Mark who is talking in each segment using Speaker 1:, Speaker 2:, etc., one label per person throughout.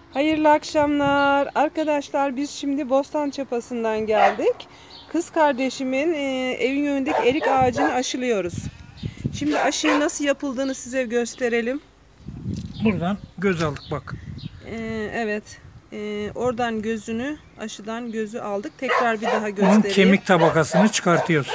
Speaker 1: Hayırlı akşamlar. Arkadaşlar biz şimdi Bostançapası'ndan geldik. Kız kardeşimin evin önündeki erik ağacını aşılıyoruz. Şimdi aşıyı nasıl yapıldığını size gösterelim.
Speaker 2: Buradan göz aldık bak.
Speaker 1: Evet. Oradan gözünü, aşıdan gözü aldık. Tekrar bir daha göstereyim.
Speaker 2: Onun kemik tabakasını çıkartıyoruz.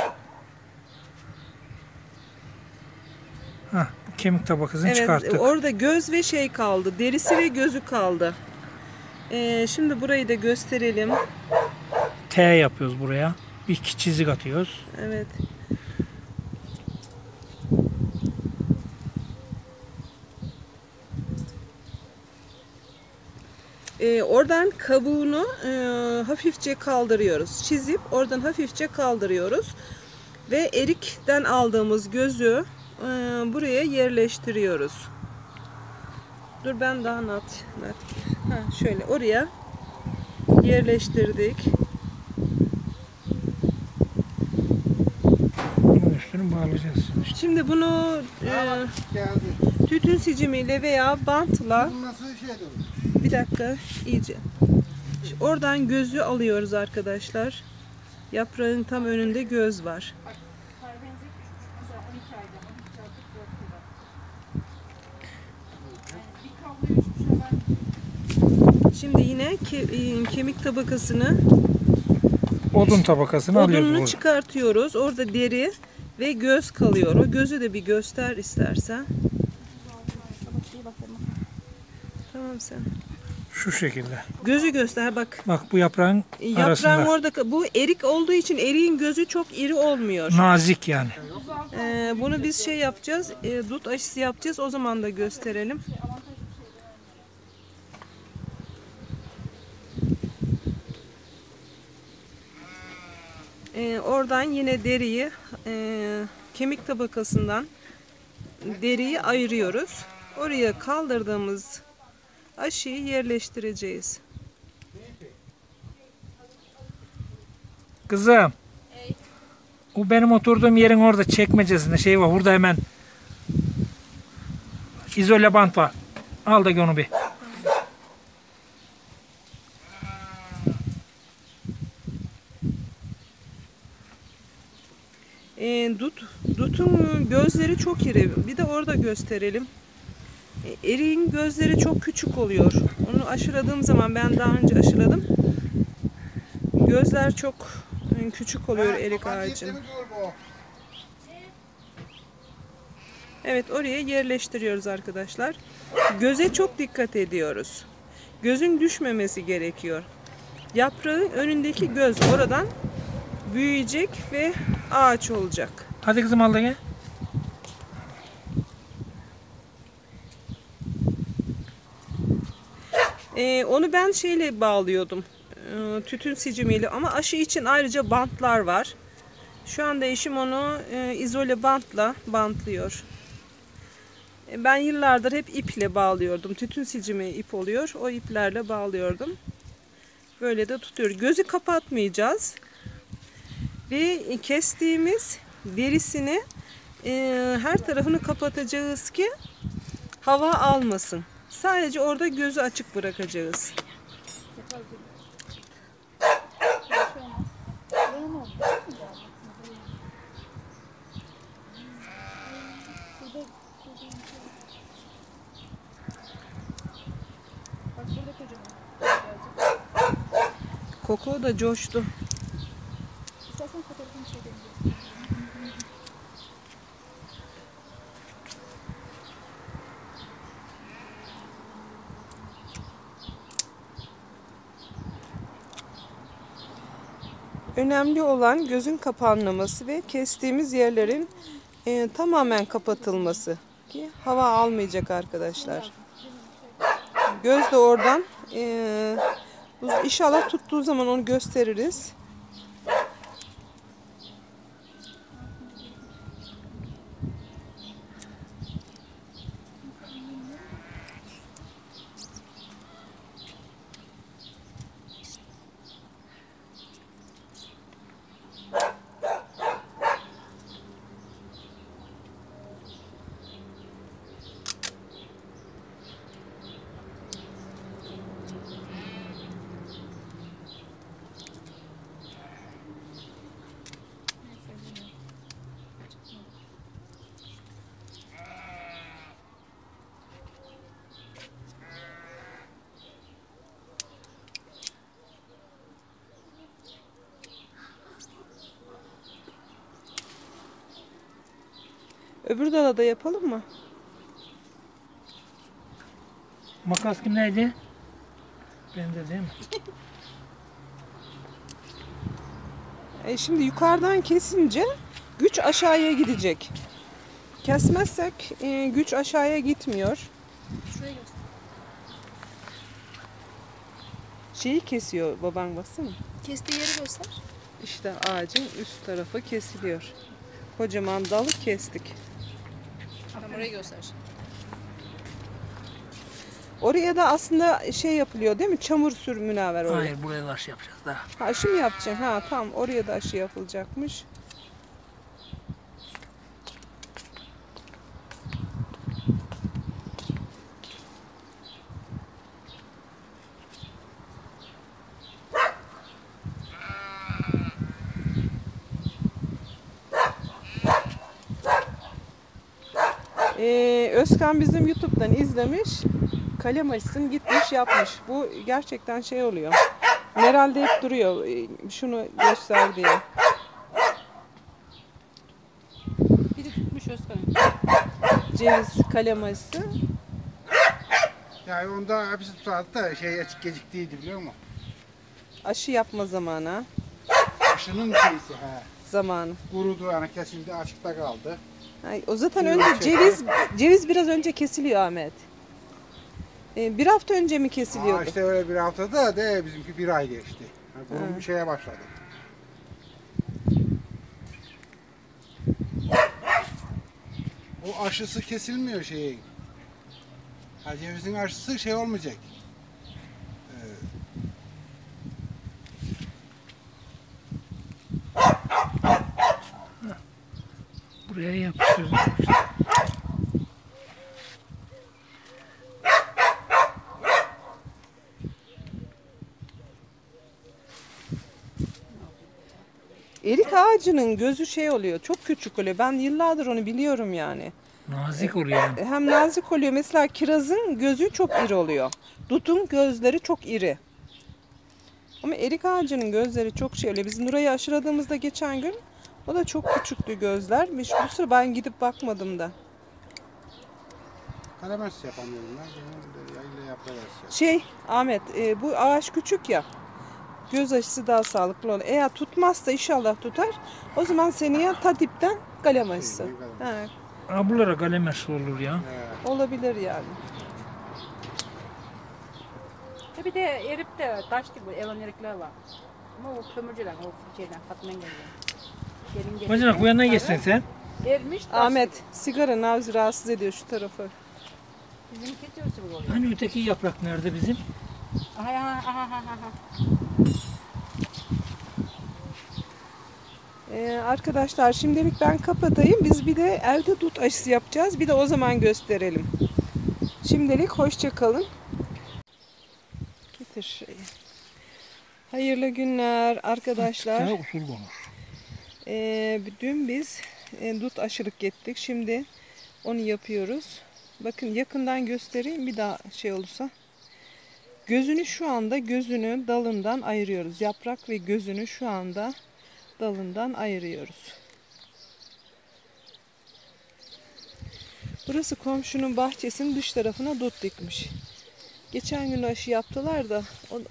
Speaker 2: Heh, bu kemik tabakasını
Speaker 1: Evet,
Speaker 2: çıkarttık.
Speaker 1: orada göz ve şey kaldı. Derisi ve gözü kaldı. Şimdi burayı da gösterelim.
Speaker 2: T yapıyoruz buraya. Bir iki çizik atıyoruz.
Speaker 1: Evet. Oradan kabuğunu hafifçe kaldırıyoruz. Çizip oradan hafifçe kaldırıyoruz. Ve erikten aldığımız gözü buraya yerleştiriyoruz. Dur ben daha net. Şöyle oraya yerleştirdik.
Speaker 2: Bunun üstünü bağlayacağız.
Speaker 1: Şimdi bunu tütün sicimiyle veya bantla bir dakika iyice. Oradan gözü alıyoruz arkadaşlar. Yaprağın tam önünde göz var. Şimdi yine kemik tabakasını,
Speaker 2: Odun tabakasını alıyoruz
Speaker 1: odununu
Speaker 2: burada.
Speaker 1: çıkartıyoruz. Orada deri ve göz kalıyor. O gözü de bir göster istersen. Tamam sen.
Speaker 2: Şu şekilde.
Speaker 1: Gözü göster bak.
Speaker 2: Bak bu yaprağın arasında.
Speaker 1: Yaprağın orada, bu erik olduğu için eriğin gözü çok iri olmuyor.
Speaker 2: Nazik yani.
Speaker 1: Bunu biz şey yapacağız, dut aşısı yapacağız. O zaman da gösterelim. Oradan yine deriyi, kemik tabakasından deriyi ayırıyoruz. Oraya kaldırdığımız aşıyı yerleştireceğiz.
Speaker 2: Kızım. O benim oturduğum yerin orada çekmecesinde şey var. Burada hemen izole bant var. Al da onu bir.
Speaker 1: Dutun gözleri çok iri. Bir de orada gösterelim. Eriğin gözleri çok küçük oluyor. Onu aşıladığım zaman, ben daha önce aşıladım. Gözler çok küçük oluyor erik ağacın. Evet, oraya yerleştiriyoruz arkadaşlar. Göze çok dikkat ediyoruz. Gözün düşmemesi gerekiyor. Yaprağın önündeki göz oradan büyüyecek ve ağaç olacak.
Speaker 2: Hadi kızım al da gel.
Speaker 1: Onu ben şeyle bağlıyordum. Tütün sicimiyle, ama aşı için ayrıca bantlar var. Şu anda eşim onu izole bantla bantlıyor. Ben yıllardır hep iple bağlıyordum. Tütün sicimi ip oluyor. O iplerle bağlıyordum. Böyle de tutuyor. Gözü kapatmayacağız. Ve kestiğimiz derisini her tarafını kapatacağız ki hava almasın. Sadece orada gözü açık bırakacağız. Koko da coştu. Önemli olan gözün kapanmaması ve kestiğimiz yerlerin tamamen kapatılması ki hava almayacak arkadaşlar. Göz de oradan inşallah tuttuğu zaman onu gösteririz. Öbür dala da yapalım mı?
Speaker 2: Makas kim neydi? Bende değil mi?
Speaker 1: Şimdi yukarıdan kesince güç aşağıya gidecek. Kesmezsek güç aşağıya gitmiyor.
Speaker 3: Şuraya göster.
Speaker 1: Şeyi kesiyor baban, baksana.
Speaker 3: Kestiği yeri göster.
Speaker 1: İşte ağacın üst tarafı kesiliyor. Kocaman dalı kestik.
Speaker 3: Tamam, oraya göster.
Speaker 1: Oraya da aslında şey yapılıyor değil mi? Çamur sür Münevver oraya.
Speaker 2: Hayır, buraya aşı yapacağız daha.
Speaker 1: Ha, aşı mı yapacaksın? Ha tamam, oraya da aşı yapılacakmış. Özkan bizim YouTube'dan izlemiş. Kalem aşısını gitmiş yapmış. Bu gerçekten şey oluyor. Meral de hep duruyor. Şunu göster diye.
Speaker 3: Biri tutmuş Özkan'ı.
Speaker 1: Ceviz kalem aşısı.
Speaker 4: Yani onda hepsi tutardı da geciktiydi biliyor musun?
Speaker 1: Aşı yapma zamanı.
Speaker 4: Aşının şeysi
Speaker 1: Zamanı.
Speaker 4: kurudu yani kesildi açıkta kaldı.
Speaker 1: O zaten önce ceviz biraz önce kesiliyor Ahmet. Bir hafta önce mi kesiliyordu?
Speaker 4: İşte öyle bir haftada de bizimki bir ay geçti. Yani kurum bir şeye başladı. O aşısı kesilmiyor şeyin. Cevizin aşısı şey olmayacak.
Speaker 2: Buraya yapıştırdım.
Speaker 1: Erik ağacının gözü şey oluyor, çok küçük oluyor. Ben yıllardır onu biliyorum yani.
Speaker 2: Nazik oluyor.
Speaker 1: Hem nazik oluyor. Mesela kirazın gözü çok iri oluyor. Dutun gözleri çok iri. Ama erik ağacının gözleri çok şey oluyor. Biz Nuray'ı aşıladığımızda geçen gün o da çok küçüktü gözler. Bu sıra ben gidip bakmadım da.
Speaker 4: Kalemez yapamıyorum ben. Yayla yapıversin.
Speaker 1: Ahmet, bu ağaç küçük ya. Göz aşısı daha sağlıklı olur. Eğer tutmazsa inşallah tutar. O zaman seneye ta dipten kalem aşısı. He,
Speaker 2: Ablalara kalem aşısı olur ya.
Speaker 1: olabilir yani.
Speaker 3: Bir de erip de taş gibi evan erikler var. Ama o kömürcüden, o şeyden, Fatma'nın geliyor.
Speaker 2: Bacanak bu yana geçsin sen.
Speaker 3: Ermiş taş
Speaker 1: Ahmet,
Speaker 3: gibi.
Speaker 1: sigara nabzı rahatsız ediyor şu tarafı.
Speaker 3: Bizim keçiyoruz gibi oluyor.
Speaker 2: Hani öteki yaprak nerede bizim?
Speaker 3: Aha.
Speaker 1: Arkadaşlar şimdilik ben kapatayım. Biz bir de evde dut aşısı yapacağız. Bir de o zaman gösterelim. Şimdilik hoşça kalın. Getir şeyi. Hayırlı günler arkadaşlar.
Speaker 2: Daha usul konuş.
Speaker 1: Dün biz dut aşılık ettik. Şimdi onu yapıyoruz. Bakın yakından göstereyim bir daha şey olursa. Gözünü şu anda dalından ayırıyoruz. Yaprak ve gözünü şu anda dalından ayırıyoruz. Burası komşunun bahçesinin dış tarafına dut dikmiş. Geçen gün aşı yaptılar da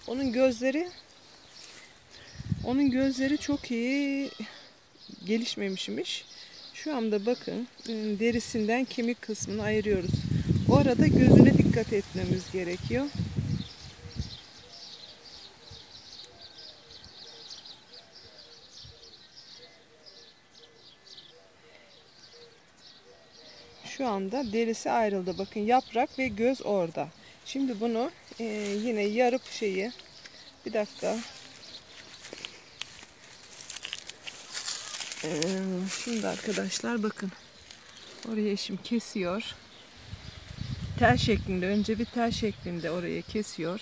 Speaker 1: onun gözleri çok iyi gelişmemişmiş. Şu anda bakın derisinden kemik kısmını ayırıyoruz. O arada gözüne dikkat etmemiz gerekiyor. Şu anda derisi ayrıldı. Bakın yaprak ve göz orada. Şimdi bunu yine yarıp bir dakika. Şimdi arkadaşlar bakın. Oraya eşim kesiyor. Tel şeklinde. Önce bir tel şeklinde oraya kesiyor.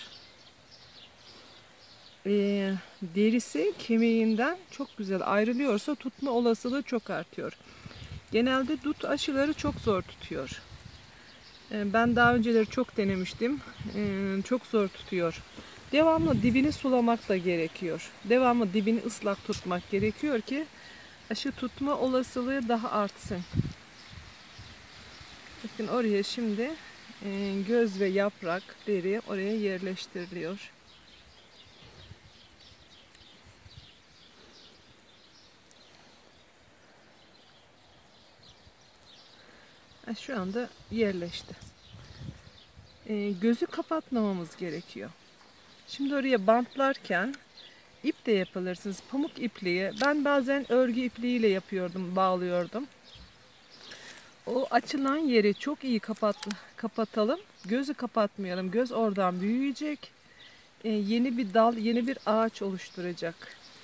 Speaker 1: Derisi kemiğinden çok güzel ayrılıyorsa tutma olasılığı çok artıyor. Genelde dut aşıları çok zor tutuyor. Ben daha önceleri çok denemiştim. Çok zor tutuyor. Devamlı dibini sulamak da gerekiyor. Devamlı dibini ıslak tutmak gerekiyor ki aşı tutma olasılığı daha artsın. Bakın oraya şimdi göz ve yaprak, deri oraya yerleştiriliyor. Şu anda yerleşti. Gözü kapatmamamız gerekiyor. Şimdi oraya bantlarken ip de yapılırsınız. Pamuk ipliği. Ben bazen örgü ipliğiyle yapıyordum, bağlıyordum. O açılan yeri çok iyi kapatalım. Gözü kapatmayalım. Göz oradan büyüyecek. Yeni bir dal, yeni bir ağaç oluşturacak.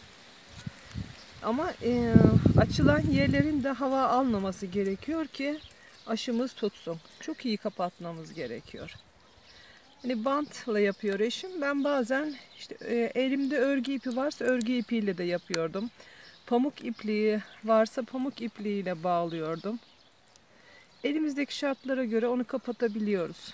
Speaker 1: Ama açılan yerlerin de hava almaması gerekiyor ki aşımız tutsun. Çok iyi kapatmamız gerekiyor. Hani bantla yapıyor eşim. Ben bazen işte elimde örgü ipi varsa örgü ipiyle de yapıyordum. Pamuk ipliği varsa pamuk ipliğiyle bağlıyordum. Elimizdeki şartlara göre onu kapatabiliyoruz.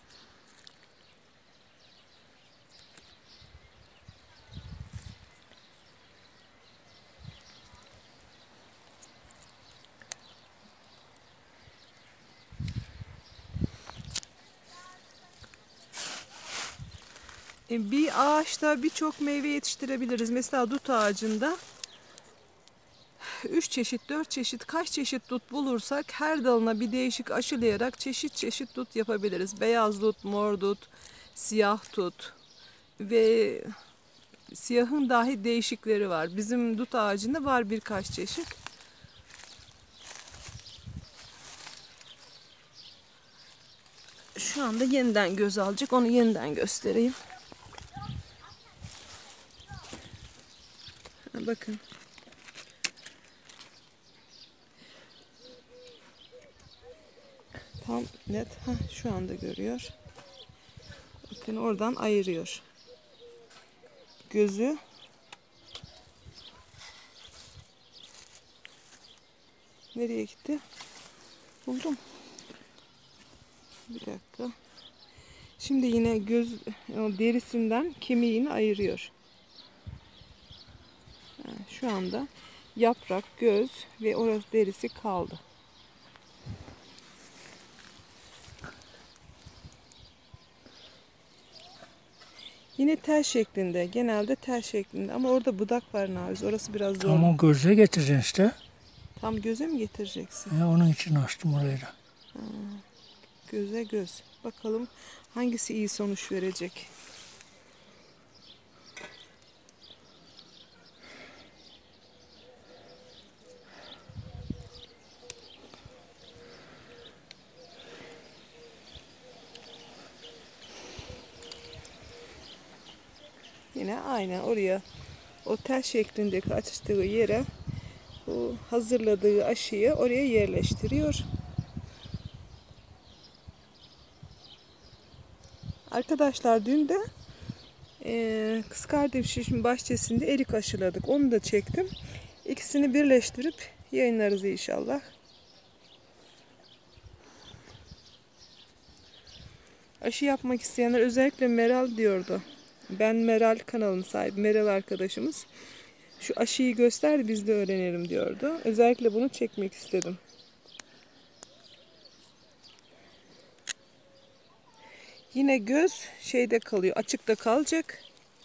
Speaker 1: Bir ağaçta birçok meyve yetiştirebiliriz. Mesela dut ağacında 3 çeşit, 4 çeşit, kaç çeşit dut bulursak her dalına bir değişik aşılayarak çeşit çeşit dut yapabiliriz. Beyaz dut, mor dut, siyah dut ve siyahın dahi değişikleri var. Bizim dut ağacında var birkaç çeşit. Şu anda yeniden göz alacak. Onu yeniden göstereyim. Bakın. Tam net. Şu anda görüyor. Bakın oradan ayırıyor. Gözü. Nereye gitti? Buldum. Bir dakika. Şimdi yine göz derisinden kemiğini ayırıyor. Şu anda yaprak, göz ve orası derisi kaldı. Yine tel şeklinde, genelde tel şeklinde ama orada budak var Naviz. Orası biraz zor.
Speaker 2: Ama göze getireceksin işte.
Speaker 1: Tam göze mi getireceksin?
Speaker 2: Onun için açtım orayı da.
Speaker 1: Göze göz. Bakalım hangisi iyi sonuç verecek. Yine aynen oraya o tel şeklindeki açtığı yere bu hazırladığı aşıyı oraya yerleştiriyor. Arkadaşlar dün de kız kardeşimin bahçesinde erik aşıladık. Onu da çektim. İkisini birleştirip yayınlarız inşallah. Aşı yapmak isteyenler özellikle Meral diyordu. Ben Meral kanalının sahibi Meral arkadaşımız. Şu aşıyı göster biz de öğrenelim diyordu. Özellikle bunu çekmek istedim. Yine göz şeyde kalıyor, açıkta kalacak.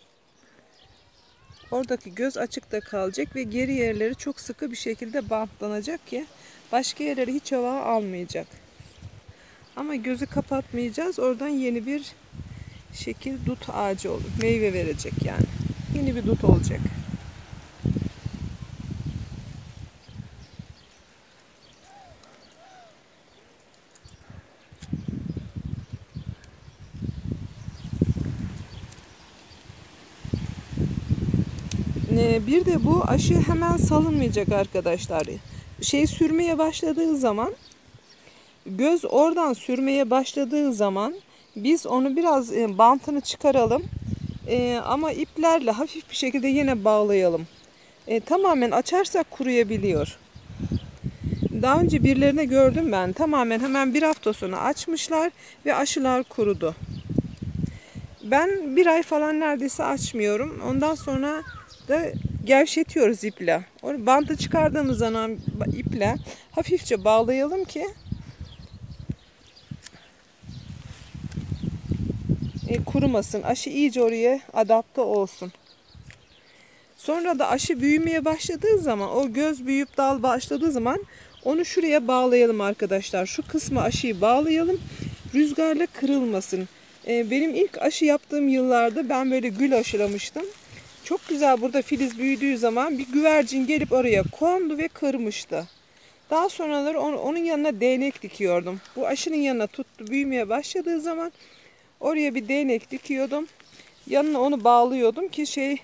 Speaker 1: Oradaki göz açıkta kalacak ve geri yerleri çok sıkı bir şekilde bantlanacak ki başka yerleri hiç hava almayacak. Ama gözü kapatmayacağız. Oradan yeni bir şekil dut ağacı olur. Meyve verecek yani. Yeni bir dut olacak. Bir de bu aşı hemen salınmayacak arkadaşlar. Sürmeye başladığı zaman, göz oradan sürmeye başladığı zaman biz onu biraz bantını çıkaralım. Ama iplerle hafif bir şekilde yine bağlayalım. Tamamen açarsak kuruyabiliyor. Daha önce birilerine gördüm ben. Tamamen hemen bir hafta sonra açmışlar ve aşılar kurudu. Ben bir ay falan neredeyse açmıyorum. Ondan sonra da gevşetiyoruz iple. O bandı çıkardığımız zaman iple hafifçe bağlayalım ki kurumasın. Aşı iyice oraya adapte olsun. Sonra da aşı büyümeye başladığı zaman, o göz büyüyüp dal başladığı zaman onu şuraya bağlayalım arkadaşlar. Şu kısmı aşıyı bağlayalım. Rüzgarla kırılmasın. Benim ilk aşı yaptığım yıllarda ben böyle gül aşılamıştım. Çok güzel, burada filiz büyüdüğü zaman bir güvercin gelip oraya kondu ve kırmıştı. Daha sonraları onun yanına değnek dikiyordum. Bu aşının yanına tuttu, büyümeye başladığı zaman oraya bir değnek dikiyordum. Yanına onu bağlıyordum ki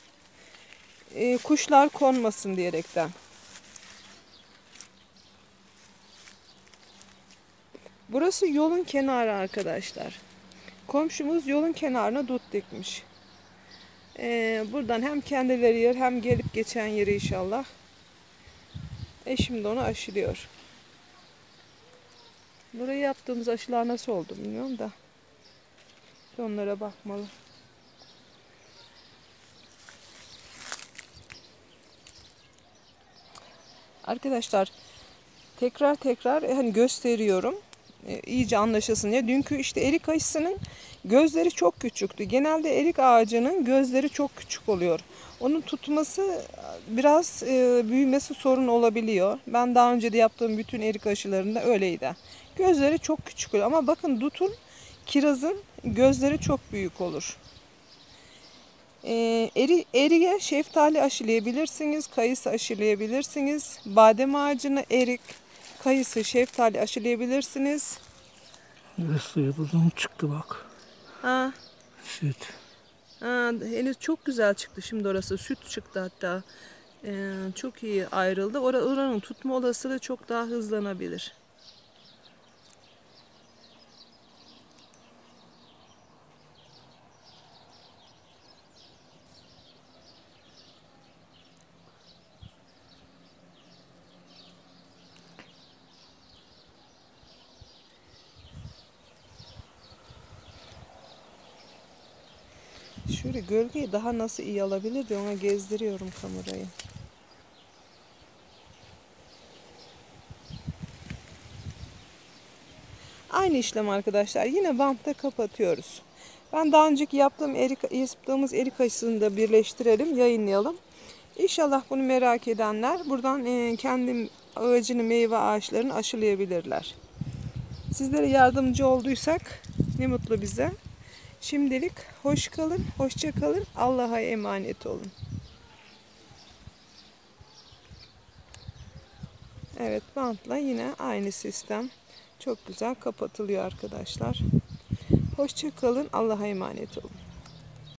Speaker 1: kuşlar konmasın diyerekten. Burası yolun kenarı arkadaşlar. Komşumuz yolun kenarına dut dikmiş. Buradan hem kendileri yer hem gelip geçen yeri inşallah. Eşim de onu aşılıyor. Buraya yaptığımız aşılar nasıl oldu bilmiyorum da. Onlara bakmalı. Arkadaşlar tekrar hani gösteriyorum. İyice anlaşılsın diye. Dünkü işte erik aşısının gözleri çok küçüktü. Genelde erik ağacının gözleri çok küçük oluyor. Onun tutması biraz büyümesi sorun olabiliyor. Ben daha önce de yaptığım bütün erik aşılarında öyleydi. Gözleri çok küçük oluyor. Ama bakın dutun, kirazın gözleri çok büyük olur. Eriye şeftali aşılayabilirsiniz. Kayısı aşılayabilirsiniz. Badem ağacına erik, kayısı, şeftali aşılayabilirsiniz.
Speaker 2: Ve suyu buradan çıktı bak.
Speaker 1: Ha.
Speaker 2: Süt.
Speaker 1: Ha, henüz çok güzel çıktı şimdi orası. Süt çıktı hatta. Çok iyi ayrıldı. Oranın tutma olasılığı çok daha hızlanabilir. Şöyle gölgeyi daha nasıl iyi alabilir diye ona gezdiriyorum kamerayı. Aynı işlem arkadaşlar. Yine bantla kapatıyoruz. Ben daha önceki yaptığımız erik aşısını da birleştirelim, yayınlayalım. İnşallah bunu merak edenler buradan kendi ağacını, meyve ağaçlarını aşılayabilirler. Sizlere yardımcı olduysak ne mutlu bize. Şimdilik hoş kalın, hoşça kalın, Allah'a emanet olun. Evet, bantla yine aynı sistem. Çok güzel kapatılıyor arkadaşlar. Hoşça kalın, Allah'a emanet olun.